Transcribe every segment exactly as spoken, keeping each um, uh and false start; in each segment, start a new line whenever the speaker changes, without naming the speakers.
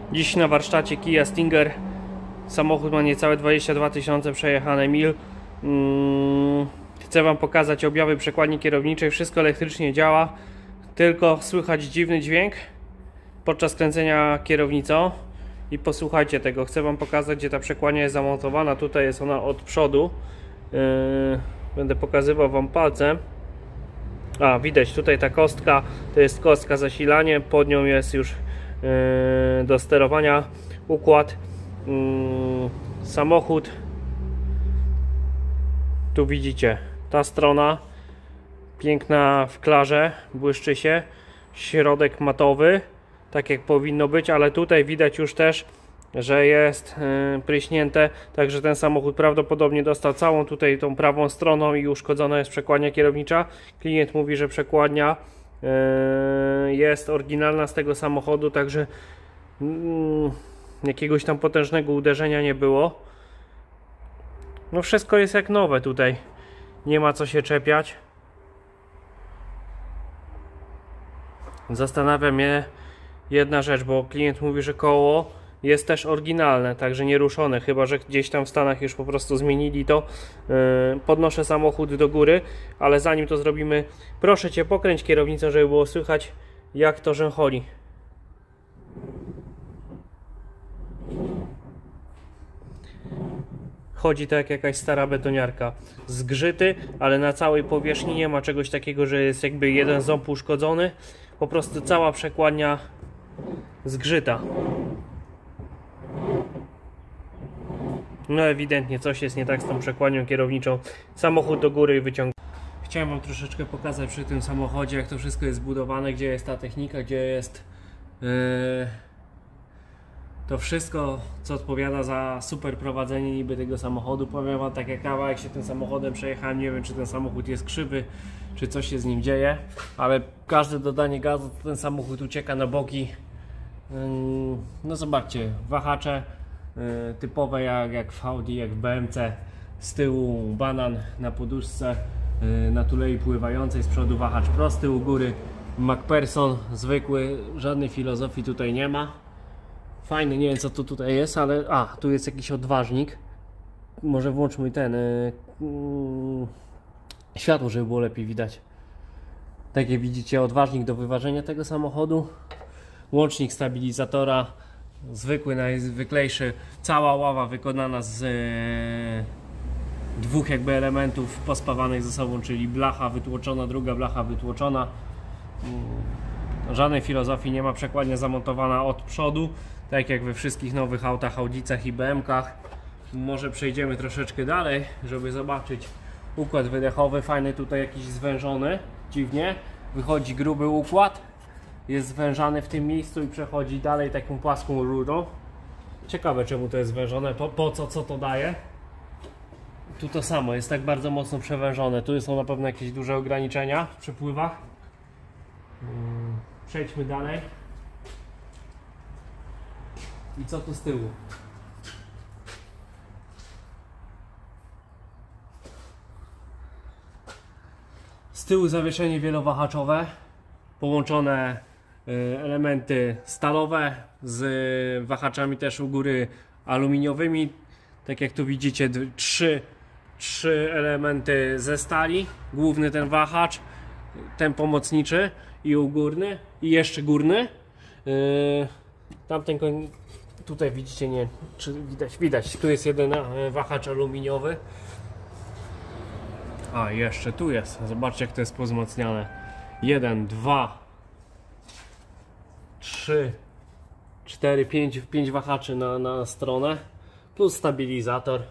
Dziś na warsztacie Kia Stinger. Samochód ma niecałe dwadzieścia dwa tysiące przejechane mil. Hmm. Chcę Wam pokazać objawy przekładni kierowniczej. Wszystko elektrycznie działa, tylko słychać dziwny dźwięk podczas kręcenia kierownicą. I posłuchajcie tego. Chcę Wam pokazać, gdzie ta przekładnia jest zamontowana. Tutaj jest ona od przodu. Yy, będę pokazywał Wam palcem. A, widać tutaj ta kostka, to jest kostka zasilanie, pod nią jest już yy, do sterowania układ, yy, samochód. Tu widzicie, ta strona piękna w klarze, błyszczy się, środek matowy, tak jak powinno być, ale tutaj widać już też, że jest yy, pryśnięte, także ten samochód prawdopodobnie dostał całą tutaj tą prawą stroną i uszkodzona jest przekładnia kierownicza. Klient mówi, że przekładnia yy, jest oryginalna z tego samochodu, także yy, jakiegoś tam potężnego uderzenia nie było. No wszystko jest jak nowe tutaj, nie ma co się czepiać. Zastanawia mnie jedna rzecz, bo klient mówi, że koło jest też oryginalne, także nieruszone, chyba że gdzieś tam w Stanach już po prostu zmienili to. Yy, podnoszę samochód do góry, ale zanim to zrobimy, proszę Cię, pokręć kierownicą, żeby było słychać, jak to rzęcholi. Chodzi tak jak jakaś stara betoniarka. Zgrzyty, ale na całej powierzchni nie ma czegoś takiego, że jest jakby jeden ząb uszkodzony. Po prostu cała przekładnia zgrzyta. No ewidentnie coś jest nie tak z tą przekładnią kierowniczą. Samochód do góry i wyciąga. Chciałem Wam troszeczkę pokazać przy tym samochodzie, jak to wszystko jest zbudowane, gdzie jest ta technika, gdzie jest yy, to wszystko, co odpowiada za super prowadzenie niby tego samochodu. Powiem Wam, tak jak kawałek się tym samochodem przejechałem, nie wiem, czy ten samochód jest krzywy, czy coś się z nim dzieje, ale każde dodanie gazu, to ten samochód ucieka na boki. Yy, no zobaczcie, wahacze typowe jak, jak w Audi, jak w B M C, z tyłu banan na poduszce, na tulei pływającej, z przodu wahacz prosty u góry, MacPherson zwykły, żadnej filozofii tutaj nie ma. Fajny, nie wiem co tu tutaj jest, ale a, tu jest jakiś odważnik. Może włączmy ten yy, światło, żeby było lepiej widać. Tak jak widzicie, odważnik do wyważenia tego samochodu, łącznik stabilizatora zwykły, najzwyklejszy, cała ława wykonana z e, dwóch jakby elementów pospawanych ze sobą, czyli blacha wytłoczona, druga blacha wytłoczona. Żadnej filozofii nie ma, przekładnia zamontowana od przodu, tak jak we wszystkich nowych autach, Audicach i B M kach. Może przejdziemy troszeczkę dalej, żeby zobaczyć układ wydechowy. Fajny tutaj jakiś zwężony, dziwnie, wychodzi gruby układ. Jest zwężany w tym miejscu i przechodzi dalej taką płaską rurą. Ciekawe, czemu to jest zwężone, po, po co, co to daje. Tu to samo, jest tak bardzo mocno przewężone. Tu są na pewno jakieś duże ograniczenia w przepływach. Przejdźmy dalej. I co tu z tyłu? Z tyłu zawieszenie wielowahaczowe, połączone elementy stalowe z wahaczami też u góry aluminiowymi. Tak jak tu widzicie, trzy, trzy elementy ze stali. Główny ten wahacz, ten pomocniczy i ugórny i jeszcze górny. Yy, tamten koń, tutaj widzicie, nie, czy widać, widać, tu jest jeden wahacz aluminiowy. A jeszcze tu jest, zobaczcie jak to jest pozmocniane. Jeden, dwa, trzy, cztery, pięć, pięć wahaczy na, na stronę, plus stabilizator.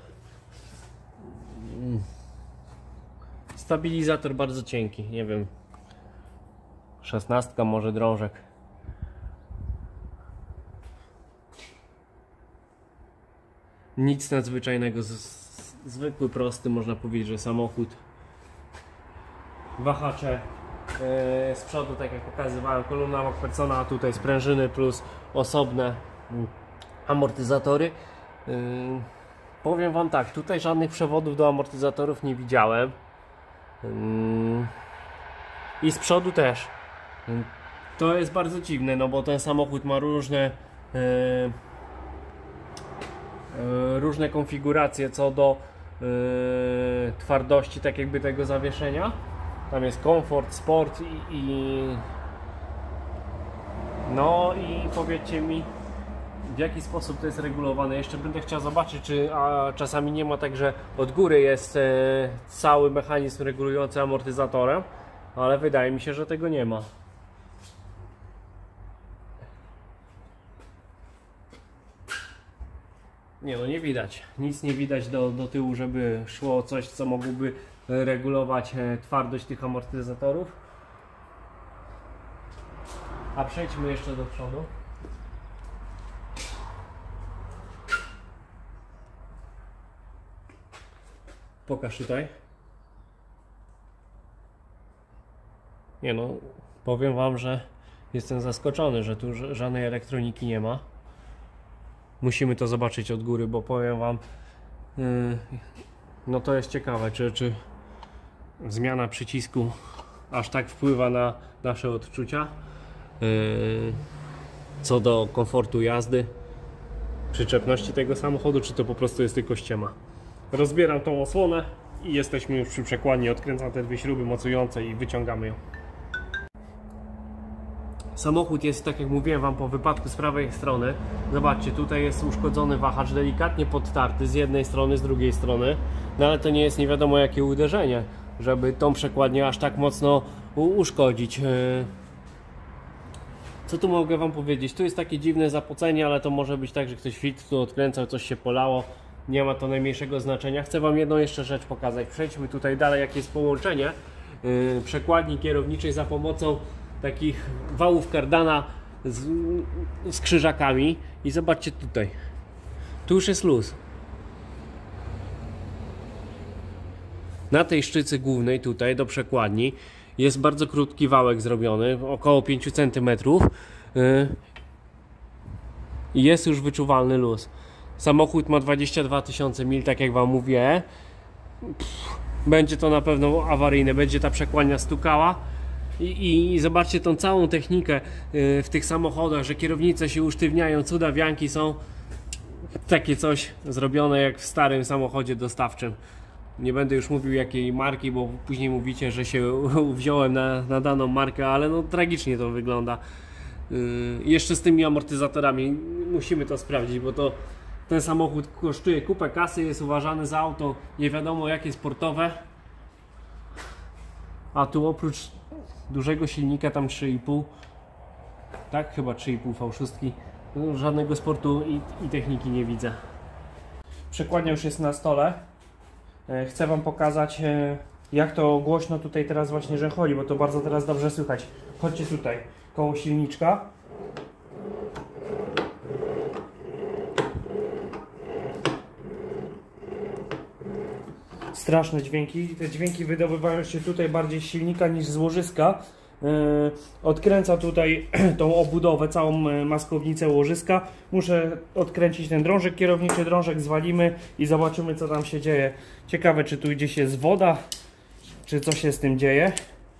Stabilizator bardzo cienki, nie wiem, szesnastka może drążek. Nic nadzwyczajnego, z, z, zwykły, prosty, można powiedzieć, że samochód. Wahacze yy, z przodu, tak jak pokazywałem, kolumna MacPhersona, a tutaj sprężyny plus osobne yy, amortyzatory. Yy, powiem Wam tak, tutaj żadnych przewodów do amortyzatorów nie widziałem. Yy, I z przodu też. Yy, to jest bardzo dziwne, no bo ten samochód ma różne yy, yy, różne konfiguracje co do yy, twardości tak jakby tego zawieszenia. Tam jest komfort, sport i, i no i powiedzcie mi, w jaki sposób to jest regulowane. Jeszcze będę chciał zobaczyć, czy a czasami nie ma tak, że od góry jest e, cały mechanizm regulujący amortyzatorem, ale wydaje mi się, że tego nie ma. Nie no, nie widać. Nic nie widać do, do tyłu, żeby szło coś, co mogłoby regulować e, twardość tych amortyzatorów. A przejdźmy jeszcze do przodu. Pokaż tutaj. Nie no, powiem wam, że jestem zaskoczony, że tu żadnej elektroniki nie ma. Musimy to zobaczyć od góry, bo powiem wam, yy, no to jest ciekawe, czy, czy zmiana przycisku aż tak wpływa na nasze odczucia yy, co do komfortu jazdy, przyczepności tego samochodu, czy to po prostu jest tylko ściema. Rozbieram tą osłonę i jesteśmy już przy przekładni. Odkręcam te dwie śruby mocujące i wyciągamy ją. Samochód jest, tak jak mówiłem wam, po wypadku z prawej strony. Zobaczcie, tutaj jest uszkodzony wahacz, delikatnie podtarty z jednej strony, z drugiej strony. No ale to nie jest nie wiadomo jakie uderzenie, żeby tą przekładnię aż tak mocno uszkodzić. Co tu mogę wam powiedzieć? Tu jest takie dziwne zapocenie, ale to może być tak, że ktoś filtr tu odkręcał, coś się polało. Nie ma to najmniejszego znaczenia. Chcę wam jedną jeszcze rzecz pokazać. Przejdźmy tutaj dalej, jakie jest połączenie yy, przekładni kierowniczej za pomocą takich wałów kardana z, z krzyżakami. I zobaczcie tutaj. Tu już jest luz. Na tej szczycy głównej tutaj do przekładni jest bardzo krótki wałek zrobiony, około pięć centymetrów. Yy, I jest już wyczuwalny luz. Samochód ma dwadzieścia dwa tysiące mil, tak jak wam mówię. Pff, będzie to na pewno awaryjne, będzie ta przekładnia stukała. I, i zobaczcie tą całą technikę yy, w tych samochodach, że kierownice się usztywniają, cuda wianki są. Takie coś zrobione jak w starym samochodzie dostawczym. Nie będę już mówił jakiej marki, bo później mówicie, że się wziąłem na, na daną markę, ale no tragicznie to wygląda. Yy, jeszcze z tymi amortyzatorami musimy to sprawdzić, bo to ten samochód kosztuje kupę kasy, jest uważany za auto nie wiadomo jakie sportowe. A tu oprócz dużego silnika tam trzy i pół, tak? Chyba trzy i pół V sześć, no, żadnego sportu i, i techniki nie widzę. Przekładnia już jest na stole. Chcę wam pokazać, jak to głośno tutaj teraz właśnie że chodzi, bo to bardzo teraz dobrze słychać. Chodźcie tutaj, koło silniczka. Straszne dźwięki. Te dźwięki wydobywają się tutaj bardziej z silnika niż z łożyska. Yy, odkręcam tutaj tą obudowę, całą maskownicę łożyska. Muszę odkręcić ten drążek kierowniczy, drążek zwalimy i zobaczymy co tam się dzieje. Ciekawe czy tu gdzieś jest woda, czy coś się z tym dzieje.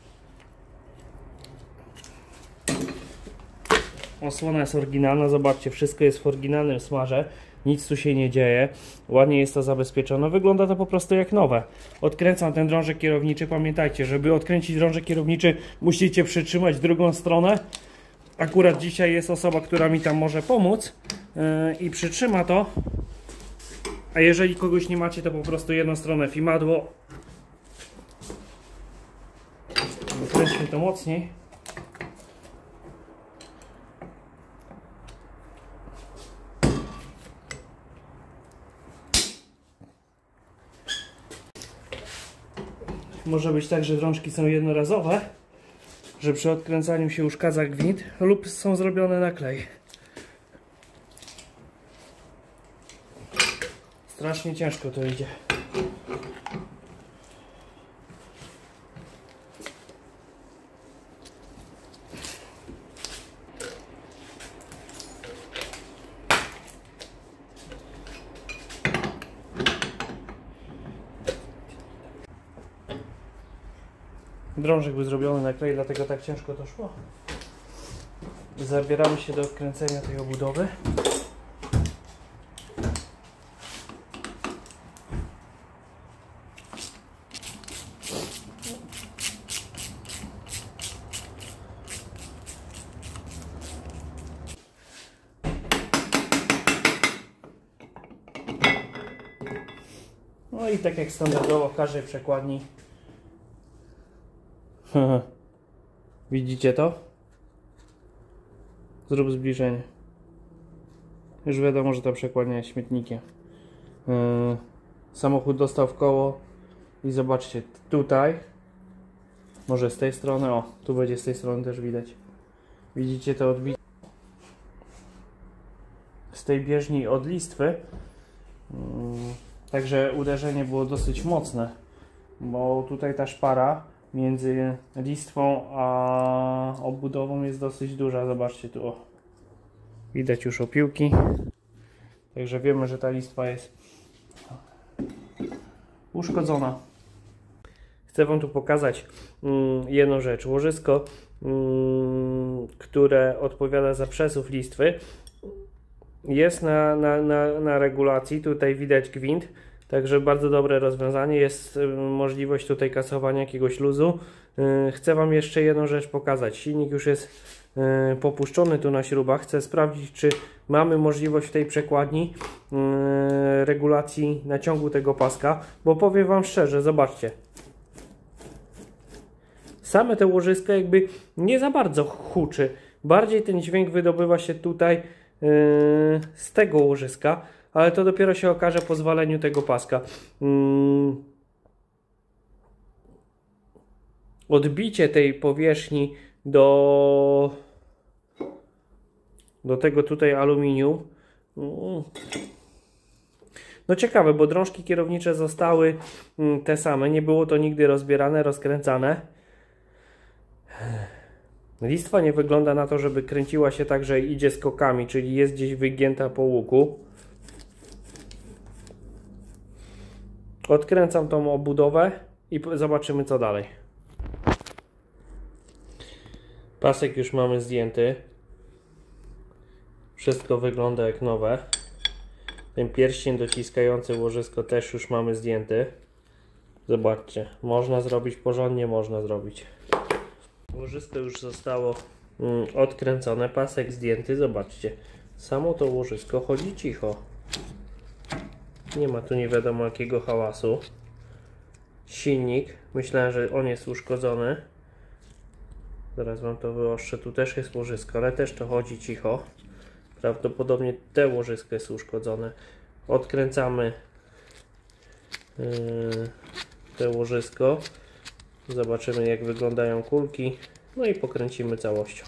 Osłona jest oryginalna, zobaczcie, wszystko jest w oryginalnym smarze. Nic tu się nie dzieje, ładnie jest to zabezpieczone, wygląda to po prostu jak nowe. Odkręcam ten drążek kierowniczy, pamiętajcie, żeby odkręcić drążek kierowniczy musicie przytrzymać drugą stronę. Akurat dzisiaj jest osoba, która mi tam może pomóc yy, i przytrzyma to. A jeżeli kogoś nie macie, to po prostu jedną stronę fimadło. Kręćmy to mocniej. Może być tak, że drążki są jednorazowe, że przy odkręcaniu się uszkadza gwint, lub są zrobione na klej. Strasznie ciężko to idzie. Drążek był zrobiony na klej, dlatego tak ciężko to szło. zabieramy się do odkręcenia tej obudowy. No i tak jak standardowo w każdej przekładni. Widzicie to? Zrób zbliżenie. Już wiadomo, że ta przekładnia jest śmietnikiem. Yy, samochód dostał w koło i zobaczcie tutaj. Może z tej strony, o, tu będzie z tej strony też widać. Widzicie to odbicie z tej bieżni od listwy. Yy, także uderzenie było dosyć mocne, bo tutaj ta szpara między listwą a obudową jest dosyć duża. Zobaczcie tu, o. Widać już opiłki. Także wiemy, że ta listwa jest uszkodzona. Chcę Wam tu pokazać mm, jedną rzecz. Łożysko, mm, które odpowiada za przesuw listwy, jest na, na, na, na regulacji. Tutaj widać gwint. Także bardzo dobre rozwiązanie. Jest możliwość tutaj kasowania jakiegoś luzu. Chcę Wam jeszcze jedną rzecz pokazać. Silnik już jest popuszczony tu na śrubach. Chcę sprawdzić, czy mamy możliwość w tej przekładni regulacji naciągu tego paska. Bo powiem Wam szczerze, zobaczcie. Same te łożysko jakby nie za bardzo huczy. Bardziej ten dźwięk wydobywa się tutaj z tego łożyska. Ale to dopiero się okaże po zwaleniu tego paska. Hmm. Odbicie tej powierzchni do, do tego tutaj aluminium. Hmm. No ciekawe, bo drążki kierownicze zostały te same. Nie było to nigdy rozbierane, rozkręcane. Listwa nie wygląda na to, żeby kręciła się tak, że idzie skokami, czyli jest gdzieś wygięta po łuku. Odkręcam tą obudowę i zobaczymy, co dalej. Pasek już mamy zdjęty. Wszystko wygląda jak nowe. Ten pierścień dociskający łożysko też już mamy zdjęty. Zobaczcie, można zrobić porządnie, można zrobić. Łożysko już zostało mm, odkręcone, pasek zdjęty. Zobaczcie, samo to łożysko chodzi cicho. Nie ma tu nie wiadomo jakiego hałasu. Silnik, myślałem, że on jest uszkodzony. Zaraz Wam to wyostrzę. Tu też jest łożysko, ale też to chodzi cicho. Prawdopodobnie te łożysko jest uszkodzone. Odkręcamy yy, te łożysko. Zobaczymy, jak wyglądają kulki. No i pokręcimy całością.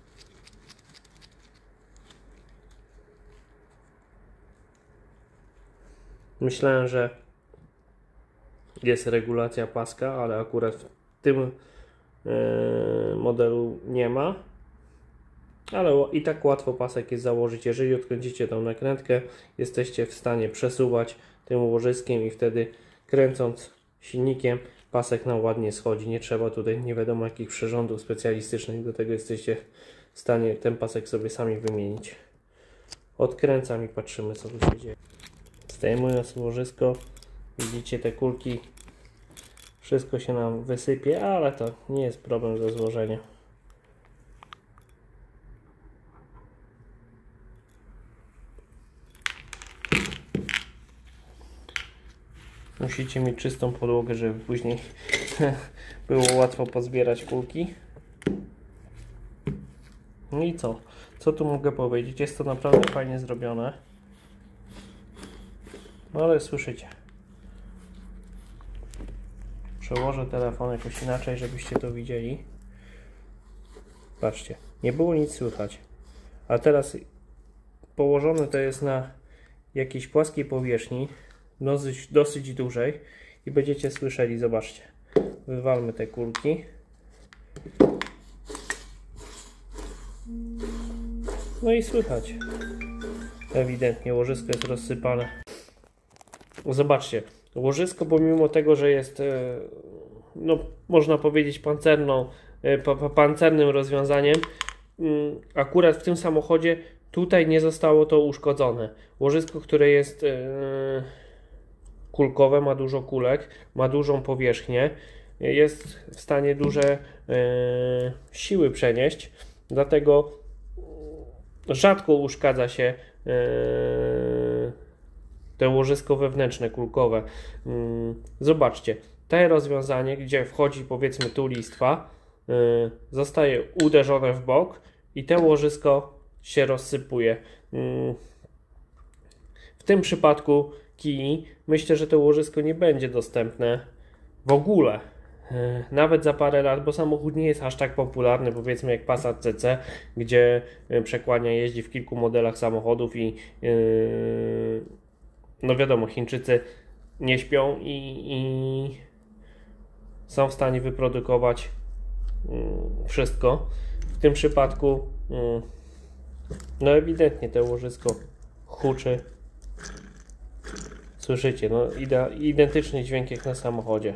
Myślałem, że jest regulacja paska, ale akurat w tym yy, modelu nie ma. Ale i tak łatwo pasek jest założyć. Jeżeli odkręcicie tą nakrętkę, jesteście w stanie przesuwać tym łożyskiem i wtedy kręcąc silnikiem pasek nam ładnie schodzi. Nie trzeba tutaj nie wiadomo jakich przyrządów specjalistycznych. Do tego jesteście w stanie ten pasek sobie sami wymienić. Odkręcam i patrzymy, co tu się dzieje. Zdejmując łożysko, widzicie te kulki, wszystko się nam wysypie, ale to nie jest problem ze złożeniem. Musicie mieć czystą podłogę, żeby później było łatwo pozbierać kulki. No i co? Co tu mogę powiedzieć? Jest to naprawdę fajnie zrobione. No ale słyszycie. Przełożę telefon jakoś inaczej, żebyście to widzieli. Patrzcie, nie było nic słychać. A teraz położone to jest na jakiejś płaskiej powierzchni, dosyć, dosyć dużej i będziecie słyszeli, zobaczcie. Wywalmy te kulki. No i słychać. Ewidentnie łożysko jest rozsypane. Zobaczcie, łożysko pomimo tego, że jest no można powiedzieć pancerną, pancernym rozwiązaniem, akurat w tym samochodzie tutaj nie zostało to uszkodzone. Łożysko, które jest yy, kulkowe, ma dużo kulek, ma dużą powierzchnię, jest w stanie duże yy, siły przenieść, dlatego rzadko uszkadza się yy, te łożysko wewnętrzne, kulkowe. Yy, zobaczcie, to rozwiązanie, gdzie wchodzi powiedzmy tu listwa, yy, zostaje uderzone w bok i te łożysko się rozsypuje. Yy, w tym przypadku Kii myślę, że to łożysko nie będzie dostępne w ogóle. Nawet za parę lat, bo samochód nie jest aż tak popularny, powiedzmy jak Passat C C, gdzie przekładnia jeździ w kilku modelach samochodów i yy, no wiadomo, Chińczycy nie śpią i, i są w stanie wyprodukować yy, wszystko. W tym przypadku yy, no ewidentnie to łożysko huczy. Słyszycie, no identyczny dźwięk jak na samochodzie.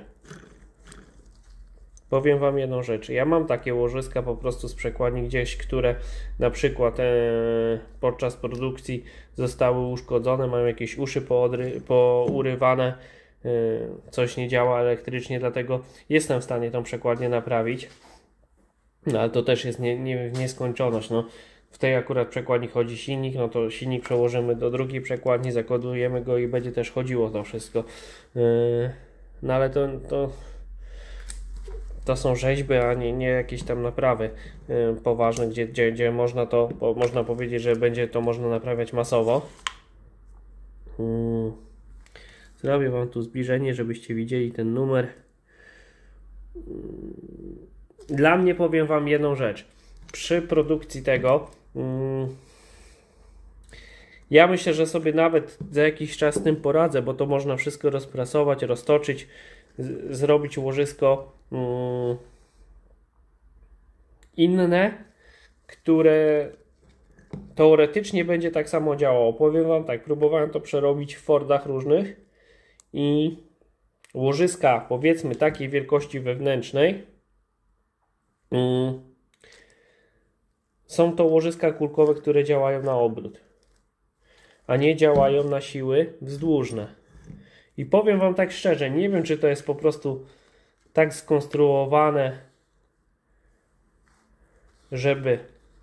Powiem Wam jedną rzecz. Ja mam takie łożyska po prostu z przekładni gdzieś, które na przykład e, podczas produkcji zostały uszkodzone, mają jakieś uszy poodry, pourywane, e, coś nie działa elektrycznie, dlatego jestem w stanie tą przekładnię naprawić. No ale to też jest nie, nie, nieskończoność. No. W tej akurat przekładni chodzi silnik, no to silnik przełożymy do drugiej przekładni, zakodujemy go i będzie też chodziło to wszystko. E, no ale to... to To są rzeźby, a nie, nie jakieś tam naprawy y, poważne, gdzie, gdzie, gdzie można to, bo można powiedzieć, że będzie to można naprawiać masowo. Hmm. Zrobię Wam tu zbliżenie, żebyście widzieli ten numer. Dla mnie powiem Wam jedną rzecz. Przy produkcji tego hmm, ja myślę, że sobie nawet za jakiś czas z tym poradzę, bo to można wszystko rozprasować, roztoczyć, z, zrobić łożysko mm, inne, które teoretycznie będzie tak samo działało. Powiem Wam tak, próbowałem to przerobić w Fordach różnych i łożyska powiedzmy takiej wielkości wewnętrznej mm, są to łożyska kulkowe, które działają na obrót, a nie działają na siły wzdłużne. I powiem Wam tak szczerze, nie wiem, czy to jest po prostu tak skonstruowane, żeby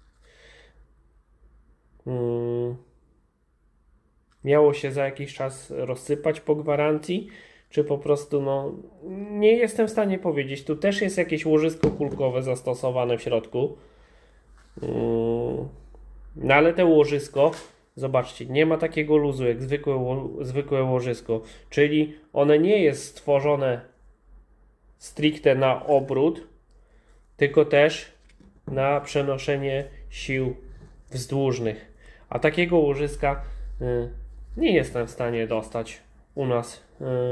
mm, miało się za jakiś czas rozsypać po gwarancji, czy po prostu, no, nie jestem w stanie powiedzieć. Tu też jest jakieś łożysko kulkowe zastosowane w środku. Mm, no ale te łożysko, zobaczcie, nie ma takiego luzu jak zwykłe, zwykłe łożysko, czyli one nie jest stworzone stricte na obrót, tylko też na przenoszenie sił wzdłużnych. A takiego łożyska y, nie jestem w stanie dostać u nas y,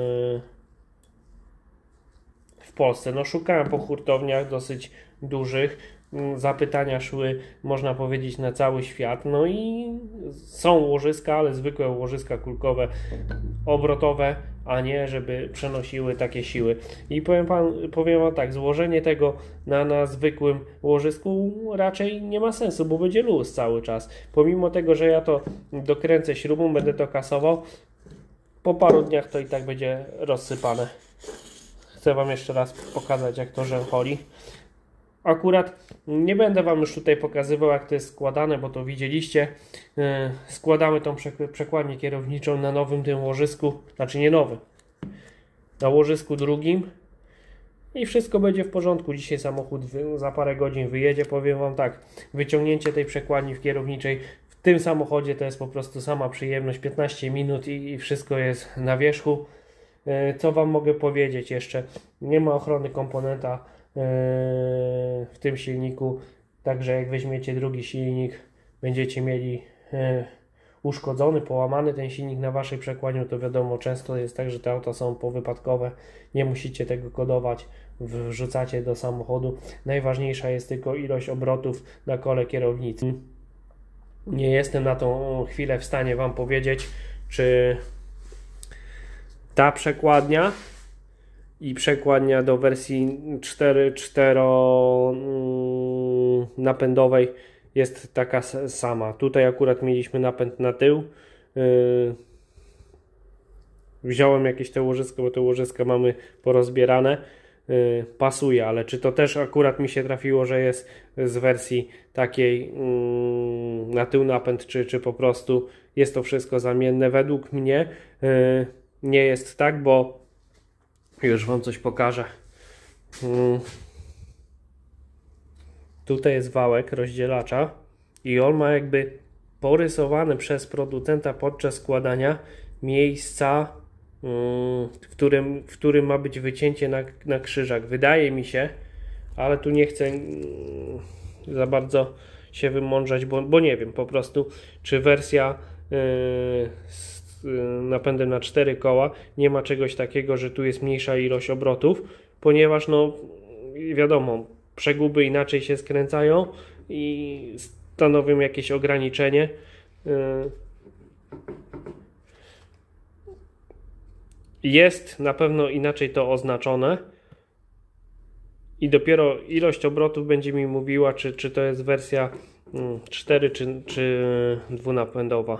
w Polsce. No szukałem po hurtowniach dosyć dużych. Zapytania szły, można powiedzieć, na cały świat. No i są łożyska, ale zwykłe łożyska kulkowe, obrotowe, a nie żeby przenosiły takie siły. I powiem, pan, powiem Wam tak, złożenie tego na, na zwykłym łożysku raczej nie ma sensu, bo będzie luz cały czas. Pomimo tego, że ja to dokręcę śrubą, będę to kasował, po paru dniach to i tak będzie rozsypane. Chcę Wam jeszcze raz pokazać, jak to rzęcholi. Akurat nie będę Wam już tutaj pokazywał, jak to jest składane, bo to widzieliście. Yy, składamy tą przekładnię kierowniczą na nowym tym łożysku, znaczy nie nowym, na łożysku drugim i wszystko będzie w porządku. Dzisiaj samochód za parę godzin wyjedzie. Powiem Wam tak, wyciągnięcie tej przekładni w kierowniczej w tym samochodzie to jest po prostu sama przyjemność, piętnaście minut i, i wszystko jest na wierzchu. Yy, co Wam mogę powiedzieć jeszcze? Nie ma ochrony komponenta w tym silniku, także jak weźmiecie drugi silnik, będziecie mieli uszkodzony, połamany ten silnik na Waszej przekładni, to wiadomo, często jest tak, że te auta są powypadkowe, nie musicie tego kodować, wrzucacie do samochodu. Najważniejsza jest tylko ilość obrotów na kole kierownicy. Nie jestem na tą chwilę w stanie Wam powiedzieć, czy ta przekładnia i przekładnia do wersji cztery cztero napędowej jest taka sama. Tutaj akurat mieliśmy napęd na tył. Wziąłem jakieś te łożysko, bo te łożyska mamy porozbierane. Pasuje, ale czy to też akurat mi się trafiło, że jest z wersji takiej na tył napęd, czy, czy po prostu jest to wszystko zamienne? Według mnie nie jest tak, bo już wam coś pokażę. Tutaj jest wałek rozdzielacza i on ma jakby porysowane przez producenta podczas składania miejsca, w którym, w którym ma być wycięcie na, na krzyżach. Wydaje mi się, ale tu nie chcę za bardzo się wymądrzać, bo, bo nie wiem po prostu, czy wersja yy, z yy, napędem na cztery koła nie ma czegoś takiego, że tu jest mniejsza ilość obrotów, ponieważ no wiadomo, przeguby inaczej się skręcają i stanowią jakieś ograniczenie. Yy. Jest na pewno inaczej to oznaczone i dopiero ilość obrotów będzie mi mówiła, czy, czy to jest wersja cztery czy, czy dwunapędowa.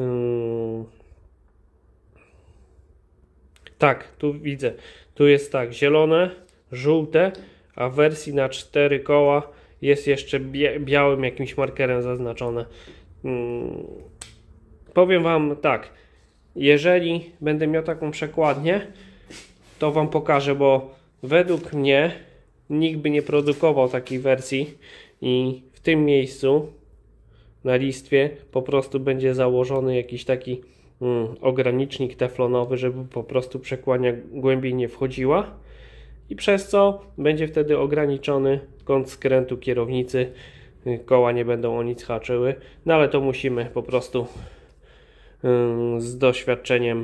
Tak, tu widzę. Tu jest tak, zielone, żółte, a w wersji na cztery koła jest jeszcze białym jakimś markerem zaznaczone. Powiem wam tak. Jeżeli będę miał taką przekładnię, to wam pokażę, bo według mnie nikt by nie produkował takiej wersji i w tym miejscu na listwie po prostu będzie założony jakiś taki mm, ogranicznik teflonowy, żeby po prostu przekładnia głębiej nie wchodziła i przez co będzie wtedy ograniczony kąt skrętu kierownicy, koła nie będą o nic haczyły, no ale to musimy po prostu z doświadczeniem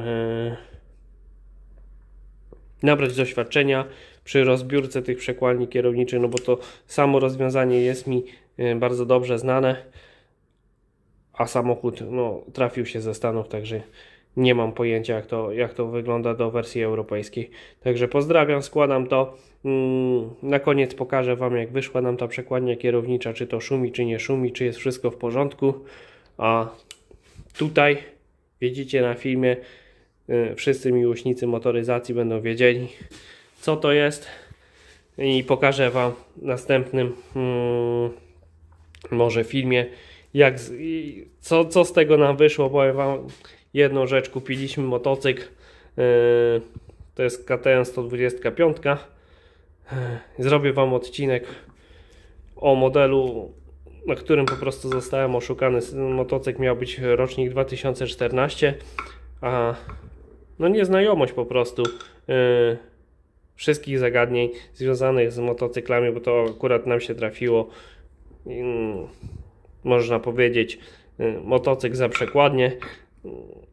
nabrać doświadczenia przy rozbiórce tych przekładni kierowniczych, no bo to samo rozwiązanie jest mi bardzo dobrze znane, a samochód no, trafił się ze Stanów, także nie mam pojęcia jak to, jak to wygląda do wersji europejskiej. Także pozdrawiam, składam to. Na koniec pokażę wam, jak wyszła nam ta przekładnia kierownicza, czy to szumi, czy nie szumi, czy jest wszystko w porządku. A tutaj widzicie na filmie, wszyscy miłośnicy motoryzacji będą wiedzieli, co to jest, i pokażę wam w następnym hmm, może filmie, jak z, co, co z tego nam wyszło. Powiem wam jedną rzecz, kupiliśmy motocykl, yy, to jest K T M sto dwadzieścia pięć. Yy, zrobię wam odcinek o modelu, na którym po prostu zostałem oszukany. Motocykl miał być rocznik dwa tysiące czternasty, a no nieznajomość po prostu yy, wszystkich zagadnień związanych z motocyklami, bo to akurat nam się trafiło, yy, można powiedzieć, yy, motocykl za przekładnię. Yy.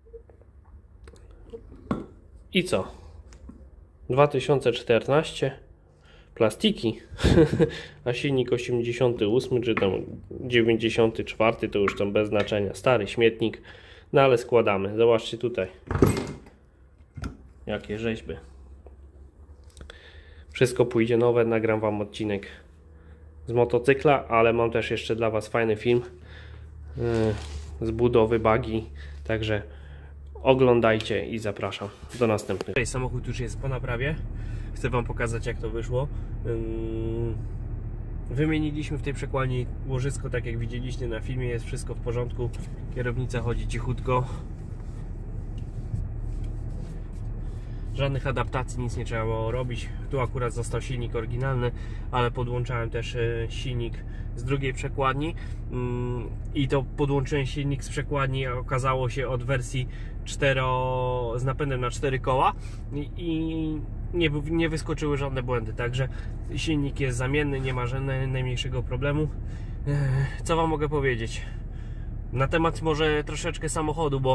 I co? dwa tysiące czternasty, plastiki, a silnik osiemdziesiąty ósmy czy tam dziewięćdziesiąty czwarty, to już tam bez znaczenia, stary śmietnik, no ale składamy. Zobaczcie tutaj, jakie rzeźby. Wszystko pójdzie nowe, nagram wam odcinek z motocykla, ale mam też jeszcze dla was fajny film yy, z budowy buggy, także oglądajcie i zapraszam do następnego. Samochód już jest po naprawie. Chcę wam pokazać, jak to wyszło. Wymieniliśmy w tej przekładni łożysko, tak jak widzieliście na filmie, jest wszystko w porządku. Kierownica chodzi cichutko. Żadnych adaptacji, nic nie trzeba było robić. Tu akurat został silnik oryginalny, ale podłączałem też silnik z drugiej przekładni i to podłączyłem silnik z przekładni, okazało się, od wersji cztero, z napędem na cztery koła i, i nie, nie wyskoczyły żadne błędy, także silnik jest zamienny, nie ma żadnego najmniejszego problemu. Co wam mogę powiedzieć na temat może troszeczkę samochodu, bo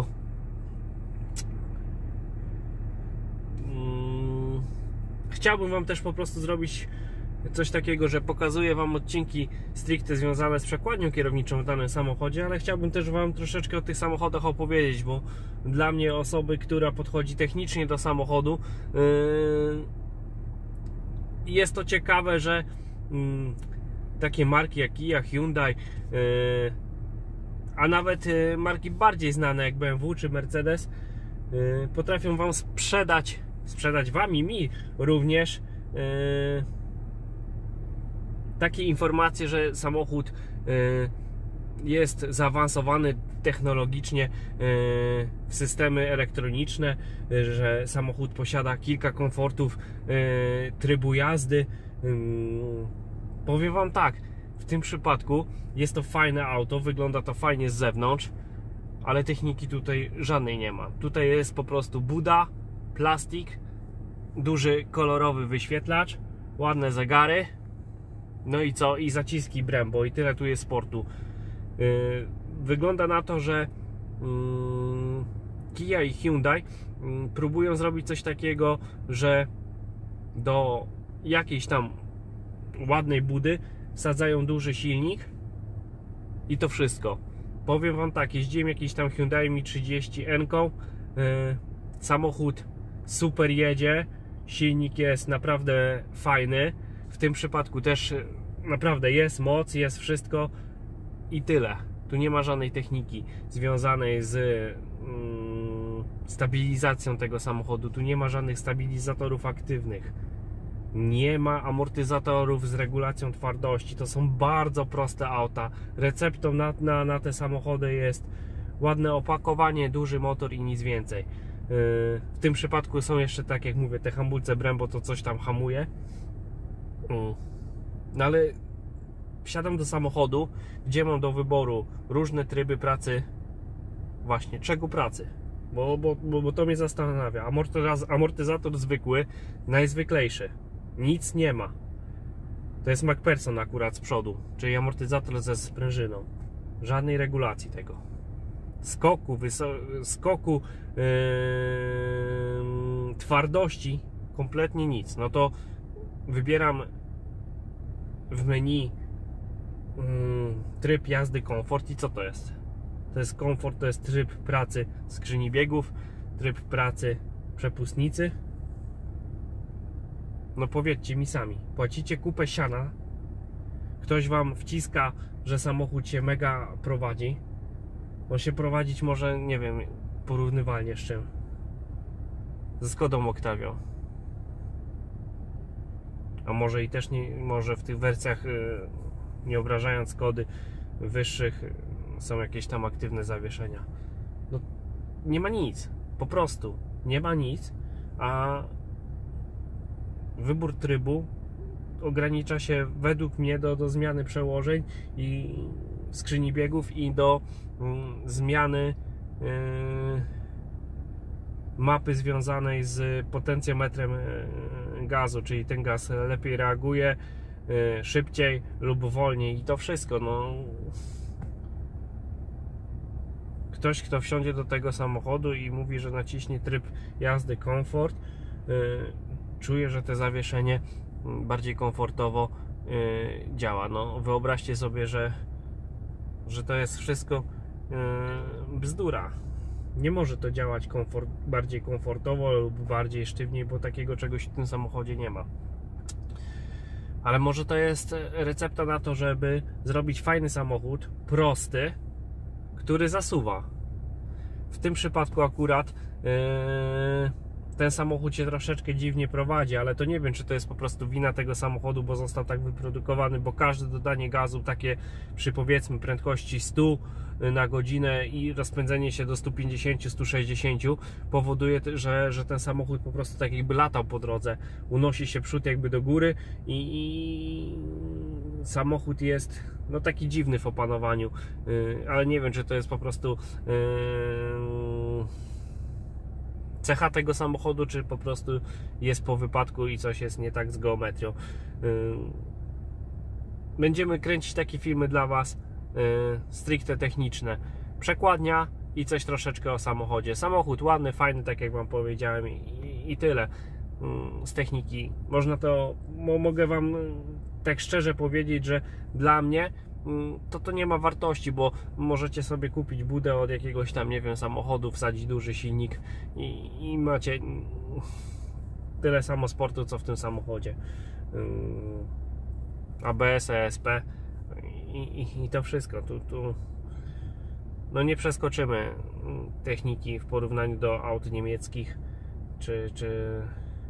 hmm, chciałbym wam też po prostu zrobić coś takiego, że pokazuję wam odcinki stricte związane z przekładnią kierowniczą w danym samochodzie, ale chciałbym też wam troszeczkę o tych samochodach opowiedzieć, bo dla mnie, osoby, która podchodzi technicznie do samochodu, yy, jest to ciekawe, że yy, takie marki jak Kia, Hyundai, yy, a nawet yy, marki bardziej znane jak B M W czy Mercedes yy, potrafią Wam sprzedać, sprzedać Wam i mi również yy, takie informacje, że samochód yy, jest zaawansowany technologicznie w systemy elektroniczne, że samochód posiada kilka komfortów trybu jazdy. Powiem Wam tak, w tym przypadku jest to fajne auto, wygląda to fajnie z zewnątrz, ale techniki tutaj żadnej nie ma. Tutaj jest po prostu buda, plastik, duży kolorowy wyświetlacz, ładne zegary, no i co? I zaciski Brembo i tyle tu jest sportu. Wygląda na to, że Kia i Hyundai próbują zrobić coś takiego, że do jakiejś tam ładnej budy wsadzają duży silnik i to wszystko. Powiem Wam tak, jeździłem jakiś tam Hyundai Mi trzydzieści N-ką, samochód super jedzie, silnik jest naprawdę fajny, w tym przypadku też naprawdę jest moc, jest wszystko i tyle. Tu nie ma żadnej techniki związanej z mm, stabilizacją tego samochodu. Tu nie ma żadnych stabilizatorów aktywnych. Nie ma amortyzatorów z regulacją twardości. To są bardzo proste auta. Receptą na, na, na te samochody jest ładne opakowanie, duży motor i nic więcej. Yy, w tym przypadku są jeszcze, tak jak mówię, te hamulce Brembo, to coś tam hamuje. Yy. No ale wsiadam do samochodu, gdzie mam do wyboru różne tryby pracy. Właśnie, czego pracy? Bo, bo, bo, bo to mnie zastanawia. Amortyzator, amortyzator zwykły, najzwyklejszy. Nic nie ma. To jest MacPherson akurat z przodu, czyli amortyzator ze sprężyną. Żadnej regulacji tego. Skoku, skoku yy, twardości kompletnie nic. No to wybieram w menu tryb jazdy komfort i co to jest? To jest komfort, to jest tryb pracy skrzyni biegów, tryb pracy przepustnicy. No powiedzcie mi sami, płacicie kupę siana, ktoś Wam wciska, że samochód się mega prowadzi. On się prowadzić może, nie wiem, porównywalnie z czym? Ze Skodą Octavia. A może i też nie, może w tych wersjach, nie obrażając Skody wyższych, są jakieś tam aktywne zawieszenia. No, nie ma nic, po prostu nie ma nic, a wybór trybu ogranicza się według mnie do, do zmiany przełożeń i skrzyni biegów i do mm, zmiany yy, mapy związanej z potencjometrem yy, gazu, czyli ten gaz lepiej reaguje, yy, szybciej lub wolniej i to wszystko. No, ktoś, kto wsiądzie do tego samochodu i mówi, że naciśnie tryb jazdy komfort, yy, czuje, że to zawieszenie bardziej komfortowo yy, działa. No, wyobraźcie sobie, że, że to jest wszystko yy, bzdura. Nie może to działać komfort, bardziej komfortowo lub bardziej sztywniej, bo takiego czegoś w tym samochodzie nie ma. Ale może to jest recepta na to, żeby zrobić fajny samochód, prosty, który zasuwa. W tym przypadku akurat yy, ten samochód się troszeczkę dziwnie prowadzi, ale to nie wiem, czy to jest po prostu wina tego samochodu, bo został tak wyprodukowany, bo każde dodanie gazu takie przy, powiedzmy, prędkości stu na godzinę i rozpędzenie się do stu pięćdziesięciu do stu sześćdziesięciu powoduje, że, że ten samochód po prostu tak jakby latał po drodze, unosi się przód jakby do góry i, i samochód jest no taki dziwny w opanowaniu, yy, ale nie wiem, czy to jest po prostu yy, cecha tego samochodu, czy po prostu jest po wypadku i coś jest nie tak z geometrią. Będziemy kręcić takie filmy dla Was stricte techniczne. Przekładnia i coś troszeczkę o samochodzie. Samochód ładny, fajny, tak jak Wam powiedziałem i, i tyle z techniki. Można to, mogę Wam tak szczerze powiedzieć, że dla mnie to to nie ma wartości, bo możecie sobie kupić budę od jakiegoś tam, nie wiem, samochodu, wsadzić duży silnik i, i macie tyle samo sportu, co w tym samochodzie. A B S, E S P i, i, i to wszystko. Tu, tu no nie przeskoczymy techniki w porównaniu do aut niemieckich, czy, czy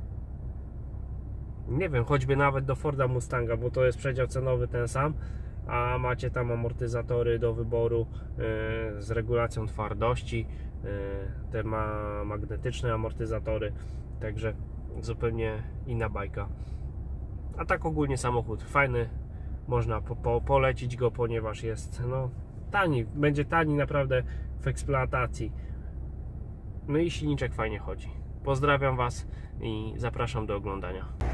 nie wiem, choćby nawet do Forda Mustanga, bo to jest przedział cenowy ten sam, a macie tam amortyzatory do wyboru yy, z regulacją twardości, yy, te ma magnetyczne amortyzatory, także zupełnie inna bajka. A tak ogólnie samochód fajny, można po, po, polecić go, ponieważ jest no, tani, będzie tani naprawdę w eksploatacji. No i silniczek fajnie chodzi. Pozdrawiam Was i zapraszam do oglądania.